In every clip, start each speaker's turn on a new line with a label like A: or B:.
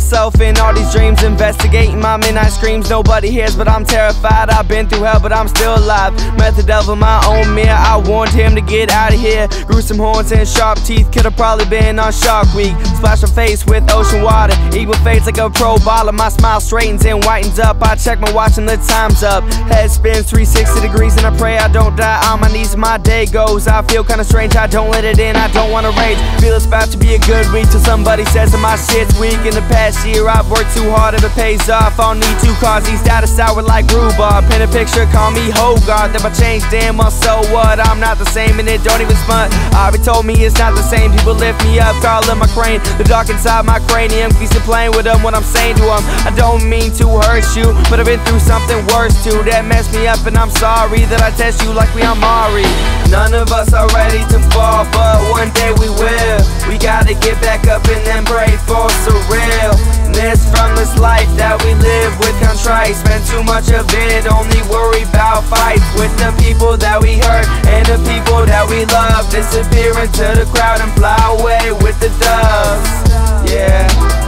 A: myself in all these dreams, investigating my midnight screams. Nobody hears, but I'm terrified. I've been through hell, but I'm still alive. Met the devil in my own mirror. I warned him to get out of here. Gruesome horns and sharp teeth, could've probably been on Shark Week. Splash my face with ocean water, equal fades like a pro baller. My smile straightens and whitens up. I check my watch and the time's up. Head spins 360 degrees and I pray I don't die on my knees. My day goes, I feel kinda strange. I don't let it in, I don't wanna rage. Feel it's about to be a good week till somebody says that my shit's weak. In the past year I've worked too hard and it pays off. I don't need two cars, these data sour like rhubarb. Paint a picture, call me Hogarth. If I change, damn well so what? I'm not the same and it don't even smut. Ari told me it's not the same. People lift me up, calling my crane. The dark inside my cranium keeps me playing with them. What I'm saying to them, I don't mean to hurt you, but I've been through something worse too that messed me up, and I'm sorry that I test you like we are Mari. None of us are ready to fall, but one day we will. We gotta get back up and then pray for surreal. This from this life that we live with contrite. Spend too much of it, only worry about fights with the people that we hurt and the people that we love. Disappear into the crowd and fly away with the doves. Yeah,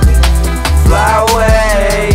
A: fly away.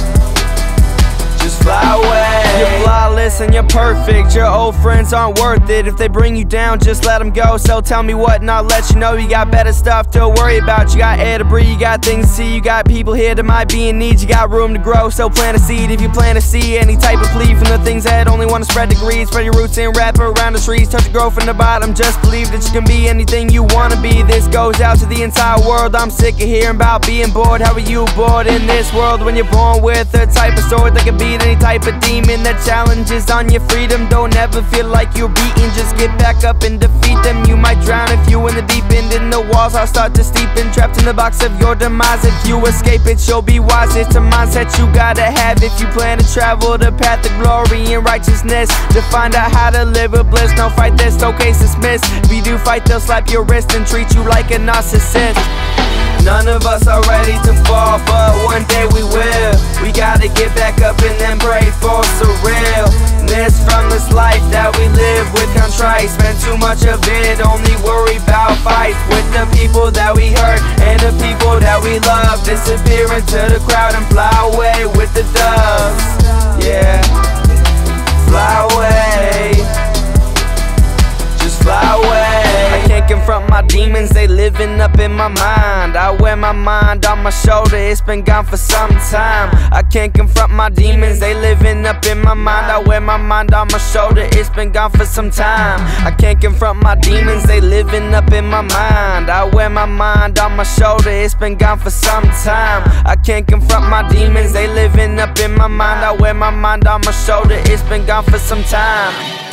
A: Just fly away. You're flawless and you're perfect. Your old friends aren't worth it. If they bring you down, just let them go. So tell me what and I'll let you know. You got better stuff to worry about. You got air to breathe, you got things to see. You got people here that might be in need. You got room to grow, so plant a seed. If you plan to see any type of plea from the things that only want to spread degrees, spread your roots and wrap around the trees. Touch the growth from the bottom. Just believe that you can be anything you want to be. This goes out to the entire world. I'm sick of hearing about being bored. How are you bored in this world when you're born with a type of sword that can beat any type of demon that challenges on your freedom? Don't ever feel like you're beaten, just get back up and defeat them. You might drown if you in the deep end, and the walls I'll start to steepen. Trapped in the box of your demise, if you escape it, you'll be wise. It's a mindset you gotta have if you plan to travel the path of glory and righteousness. To find out how to live with bliss, no fight this, no case dismissed. If you do fight, they'll slap your wrist and treat you like a narcissist. None of us are ready to fall, but one day we will. We gotta get back up and then pray for surreal. This from this life that we live with contrite. Spend too much of it, only worry about fights with the people that we hurt and the people that we love. Disappear into the crowd and fly away with the doves. Yeah, fly away. Just fly away. I can't confront my demons, they living up in my mind. I wear my mind on my shoulder, it's been gone for some time. I can't confront my demons, they living up in my mind. I wear my mind on my shoulder, it's been gone for some time. I can't confront my demons, they living up in my mind. I wear my mind on my shoulder, it's been gone for some time. I can't confront my demons, they living up in my mind. I wear my mind on my shoulder, it's been gone for some time.